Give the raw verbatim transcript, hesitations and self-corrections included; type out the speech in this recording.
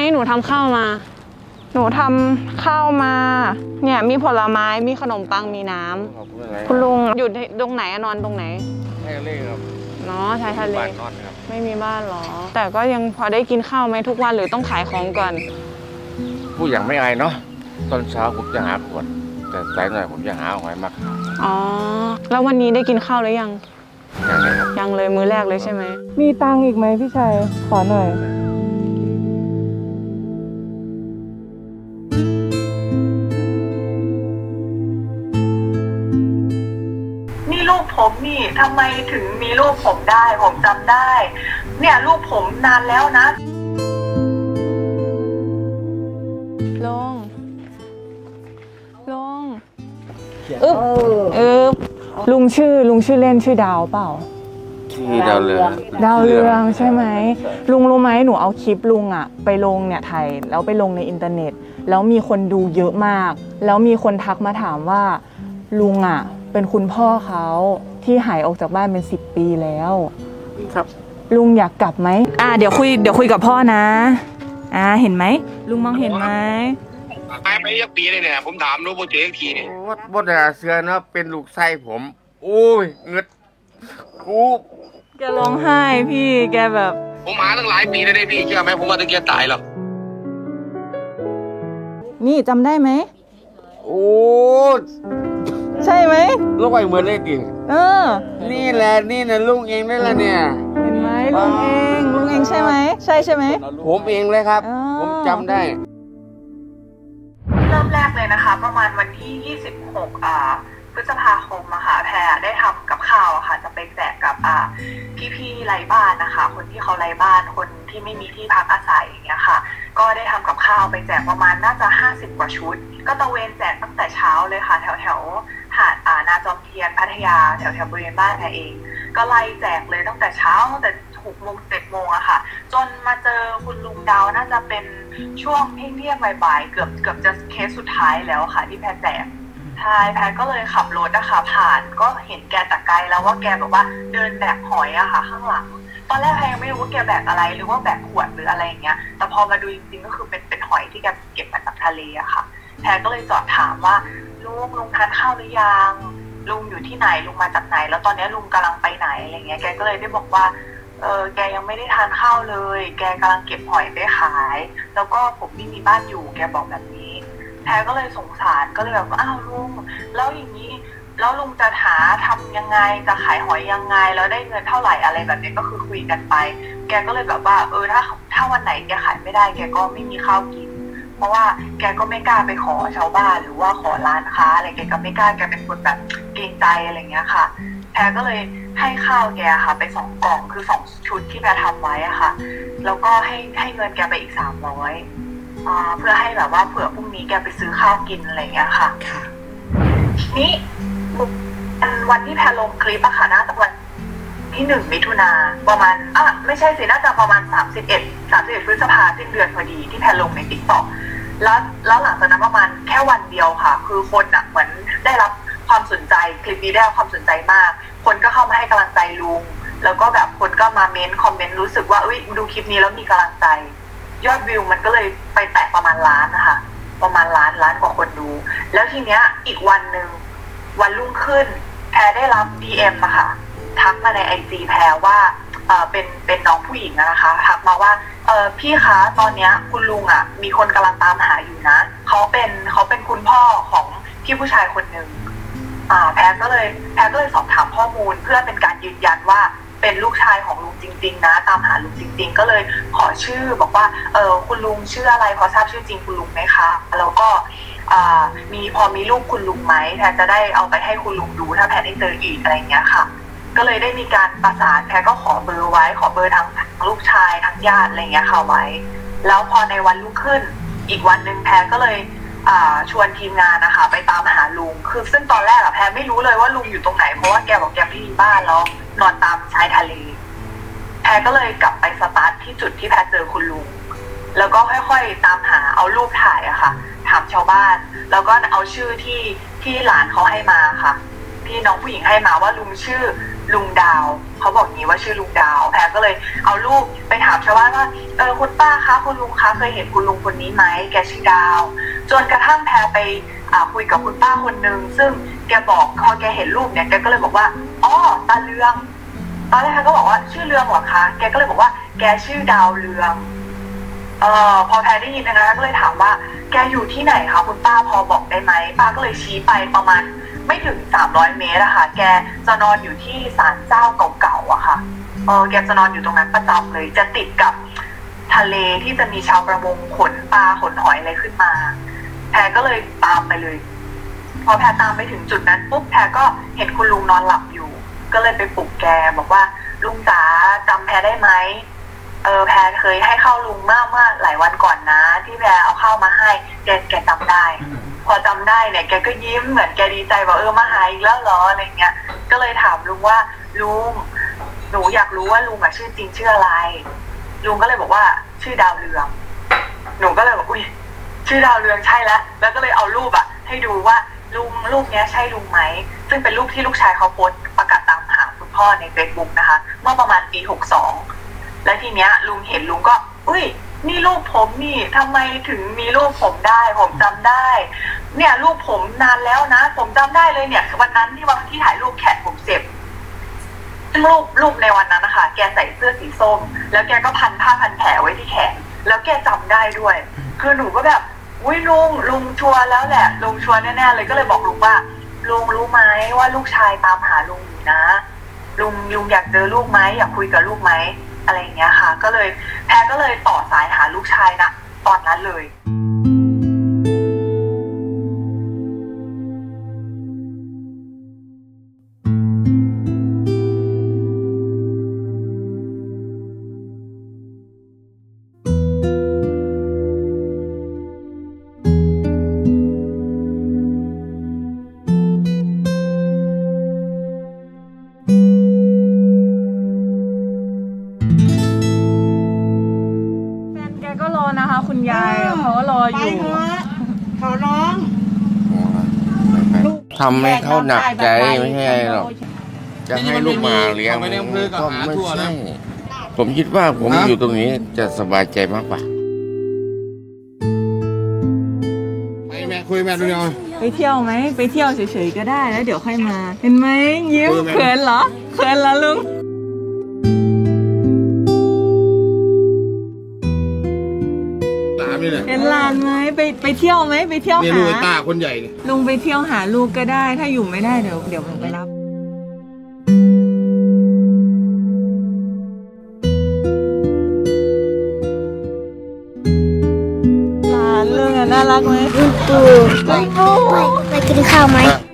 หนูทำข้าวมาหนูทำข้าวมาเนี่ยมีผลไม้มีขนมปังมีน้ำคุณลุงอยู่ตรงไหนนอนตรงไหนชายทะเลครับเนาะชายทะเลนอนครับไม่มีบ้านหรอแต่ก็ยังพอได้กินข้าวไหมทุกวันหรือต้องขายของก่อนผู้อย่างไม่อายเนาะตอนเช้าผมจะหาขวดแต่สายหน่อยผมจะหาหอยมาขายอ๋อแล้ววันนี้ได้กินข้าวหรือยังยังเลยครับยังเลยมื้อแรกเลยใช่ไหมมีตังอีกไหมพี่ชัยขอหน่อยนี่ลูกผมนี่ทำไมถึงมีลูกผมได้ผมจำได้เนี่ยลูกผมนานแล้วนะลุงลุงอึ๊บอึ๊บลุงชื่อลุงชื่อเล่นชื่อดาวเปล่าชื่อดาวเรืองดาวเรืองใช่ไหมลุงรู้ไหมหนูเอาคลิปลุงอะไปลงเนี่ยไทยแล้วไปลงในอินเทอร์เน็ตแล้วมีคนดูเยอะมากแล้วมีคนทักมาถามว่าลุงอะเป็นคุณพ่อเขาที่หายออกจากบ้านเป็นสิบปีแล้วครับลุงอยากกลับไหมอ่าเดี๋ยวคุยเดี๋ยวคุยกับพ่อนะอ่าเห็นไหมลุงมองเห็นไหมหายไปยังปีเลยเนี่ยผมถามรู้โปรเจกต์ทีเนี่ยวัดวัดนาเสือนะเป็นลูกไส้ผมโอ้ยเงืดกูแกร้องไห้พี่แกแบบผมหาตั้งหลายปีเลยได้พี่เชื่อไหมผมว่าตะเกียบตายหรอกนี่จำได้ไหมโอ้ใช่ไหมลูกไอ้เหมือนเลยจริงเออนี่แหละนี่นะลุงเองได้ละเนี่ยเห็นไหมลุงเองลุงเองใช่ไหมใช่ใช่ไหมผมเองเลยครับผมจำได้เริ่มแรกเลยนะคะประมาณวันที่ยี่สิบหกอ่าพฤษภาคมอะค่ะแพรได้ทำกับข้าวอะค่ะจะไปแจกกับอ่าพี่ๆไร้บ้านนะคะคนที่เขาไร้บ้านคนที่ไม่มีที่พักอาศัยอย่างเงี้ยค่ะก็ได้ทำกับข้าวไปแจกประมาณน่าจะห้าสิบกว่าชุดก็ตะเวนแจกตั้งแต่เช้าเลยค่ะแถวแถวหาดอ่านาจอมเทียนพัทยาแถวแถวบริเวณบ้านแพรเองก็ไล่แจกเลยตั้งแต่เช้าตั้งแต่หกโมงเจ็ดโมงอะค่ะจนมาเจอคุณลุงดาวน่าจะเป็นช่วงเที่ยงบ่ายๆเกือบเกือบจะเคสสุดท้ายแล้วค่ะที่แพรแจกใช่แพรก็เลยขับรถนะคะผ่านก็เห็นแกจากไกลแล้วว่าแกแบบว่าเดินแบกหอยอะค่ะข้างหลังตอนแรกแพรยังไม่รู้ว่าแกแบกอะไรหรือว่าแบกขวดหรืออะไรอย่างเงี้ยแต่พอมาดูจริงๆก็คือเป็นเป็นหอยที่แกเก็บมาจากทะเลอะค่ะแพรก็เลยจอดถามว่าลุงลุงทานข้าวหรือยังลุงอยู่ที่ไหนลุงมาจากไหนแล้วตอนนี้ลุงกำลังไปไหนอะไรเงี้ยแกก็เลยได้บอกว่าเออแกยังไม่ได้ทานข้าวเลยแกกำลังเก็บหอยไปขายแล้วก็ผมไม่มีบ้านอยู่แกบอกแบบนี้แพรก็เลยสงสารก็เลยแบบอ้าวลุงแล้วอย่างนี้แล้วลุงจะหาทำยังไงจะขายหอยยังไงแล้วได้เงินเท่าไหร่อะไรแบบนี้ก็คือคุยกันไปแกก็เลยแบบว่าเออถ้าถ้าวันไหนแกขายไม่ได้แกก็ไม่มีข้าวกินเพราะว่าแกก็ไม่กล้าไปขอชาวบ้านหรือว่าขอร้านค้าอะไรแกก็ไม่กล้าแกเป็นคนแบบเกรงใจอะไรเงี้ยค่ะแพรก็เลยให้ข้าวแกค่ะไปสองกล่องคือสองชุดที่แพรทำไว้อะค่ะแล้วก็ให้ให้เงินแกไปอีกสามร้อยอ่าเพื่อให้แบบว่าเผื่อพรุ่งนี้แกไปซื้อข้าวกินอะไรเงี้ยค่ะทีนี้วันที่แพรลงคลิปอะค่ะน่าจะวันที่หนึ่งมิถุนาประมาณอ่ะไม่ใช่สิน่าจะประมาณสามสิบเอ็ดสามสิบเอ็ดพฤษภาสิ้นเดือนพอดีที่แพรลงในติ๊กต็อกแล้วแล้วหลังจากนั้นประมาณแค่วันเดียวค่ะคือคนอะเหมือนได้รับความสนใจคลิปนี้ได้รับความสนใจมากคนก็เข้ามาให้กำลังใจลุงแล้วก็แบบคนก็มาเม้นคอมเมนต์รู้สึกว่าเอ้ยดูคลิปนี้แล้วมีกำลังใจยอดวิวมันก็เลยไปแตะประมาณล้านนะคะประมาณล้านล้านกว่าคนดูแล้วทีเนี้ยอีกวันหนึ่งวันรุ่งขึ้นแพรได้รับ ดี เอ็ม อะค่ะทักมาในไอจีแพรว่าเออเป็นเป็นน้องผู้หญิงนะคะทักมาว่าเออพี่คะตอนเนี้ยคุณลุงอะมีคนกำลังตามหาอยู่นะเขาเป็นเขาเป็นคุณพ่อของพี่ผู้ชายคนหนึ่งอ่าแพรก็เลยแพรก็เลยสอบถามข้อมูลเพื่อเป็นการยืนยันว่าเป็นลูกชายของลุงจริงๆนะตามหาลุงจริงๆก็เลยขอชื่อบอกว่าเออคุณลุงชื่ออะไรพอทราบชื่อจริงคุณลุงไหมคะแล้วก็อ่ามีพอมีรูปคุณลุงไหมแพรจะได้เอาไปให้คุณลุงดูถ้าแพรได้เจออีกอะไรอย่างเงี้ยค่ะก็เลยได้มีการประสานแพรก็ขอเบอร์ไว้ขอเบอร์ทั้งลูกชายทั้งญาติอะไรเงี้ยค่ะไว้แล้วพอในวันรุ่งขึ้นอีกวันหนึ่งแพรก็เลยชวนทีมงานนะคะไปตามหาลุงคือซึ่งตอนแรกอะแพรไม่รู้เลยว่าลุงอยู่ตรงไหนเพราะว่าแกบอกแกไม่มีบ้านแล้วนอนตามชายทะเลแพรก็เลยกลับไปสตาร์ทที่จุดที่แพรเจอคุณลุงแล้วก็ค่อยๆตามหาเอารูปถ่ายอะค่ะถามชาวบ้านแล้วก็เอาชื่อที่ที่หลานเขาให้มาค่ะที่น้องผู้หญิงให้มาว่าลุงชื่อลุงดาวเขาบอกงี้ว่าชื่อลุงดาวแพรก็เลยเอารูปไปถามชาวบ้านว่าเออคุณป้าคะคุณลุงคะเคยเห็นคุณลุงคนนี้ไหมแกชื่อดาวจนกระทั่งแพรไปคุยกับคุณป้าคนนึงซึ่งแกบอกพอแกเห็นรูปเนี่ยแกก็เลยบอกว่าอ๋อตาเรืองตอนแรกแพรก็บอกว่าชื่อเรืองเหรอคะแกก็เลยบอกว่าแกชื่อดาวเรืองเอ่อพอแพรได้ยินนะคะก็เลยถามว่าแกอยู่ที่ไหนคะคุณป้าพอบอกได้ไหมป้าก็เลยชี้ไปประมาณไม่ถึงสามร้อยเมตรอะค่ะแกจะนอนอยู่ที่ศาลเจ้าเก่าๆอะค่ะเออแกจะนอนอยู่ตรงนั้นประจำเลยจะติดกับทะเลที่จะมีชาวประมงขนปลาขนหอยอะไรขึ้นมาแพรก็เลยตามไปเลยพอแพรตามไปถึงจุดนั้นปุ๊บแพรก็เห็นคุณลุงนอนหลับอยู่ก็เลยไปปลุกแกบอกว่าลุงจ๋าจำแพรได้ไหมเออแพรเคยให้ข้าวลุงเมื่อเมื่อหลายวันก่อนนะที่แพรเอาข้าวมาให้แกแกจำได้พอจำได้เนี่ยแกก็ยิ้มเหมือนแกดีใจว่าเออมาหาอีกแล้วเหรออะไรเงี้ยก็เลยถามลุงว่าลุงหนูอยากรู้ว่าลุงอะชื่อจริงชื่ออะไรลุงก็เลยบอกว่าชื่อดาวเรืองหนูก็เลยบอกอุ้ยชื่อดาวเรืองใช่แล้วแล้วก็เลยเอารูปอะให้ดูว่าลุงรูปเนี้ยใช่ลุงไหมซึ่งเป็นรูปที่ลูกชายเขาโพสต์ประกาศตามหาคุณพ่อใน Facebook นะคะเมื่อประมาณปีหกสองและทีเนี้ยลุงเห็นลุงก็อุ้ยนี่รูปผมนี่ทำไมถึงมีรูปผมได้ผมจำได้เนี่ยรูปผมนานแล้วนะผมจำได้เลยเนี่ยวันนั้นที่วันที่ถ่ายรูปแขนผมเจ็บซึ่งรูปรูปในวันนั้นนะคะแกใส่เสื้อสีส้มแล้วแกก็พันผ้าพันแผลไว้ที่แขนแล้วแกจำได้ด้วยคือหนูก็แบบอุ้ยลุงลุงชัวร์แล้วแหละลุงชัวร์แน่ๆเลยก็เลยบอกลุงว่าลุงรู้ไหมว่าลูกชายตามหาลุงอยู่นะลุงลุงอยากเจอลูกไหมอยากคุยกับลูกไหมอะไรอย่างเงี้ยค่ะก็เลยแพรก็เลยต่อสายหาลูกชายนะตอนนั้นเลยคุณยายเขารออยู่เขาร้องทำให้เขาหนักใจไม่ใช่หรอกจะให้ลูกมาเลี้ยงก็ไม่ใช่ผมคิดว่าผมอยู่ตรงนี้จะสบายใจมากกว่าไปแม่คุยแม่ดูหน่อยไปเที่ยวไหมไปเที่ยวเฉยๆก็ได้แล้วเดี๋ยวค่อยมาเห็นไหมยิ้มเขินเหรอเขินเหรอลุงเห็นหลานไหมไปไปเที่ยวไหมไปเที่ยวหาเนี่ยลูกตาคนใหญ่เนี่ยลุงไปเที่ยวหาลูกก็ได้ถ้าอยู่ไม่ได้เดี๋ยวเดี๋ยวลุงไปรับหลานลุงน่ารักไหมลุงปู่ไปไปกินข้าวไหม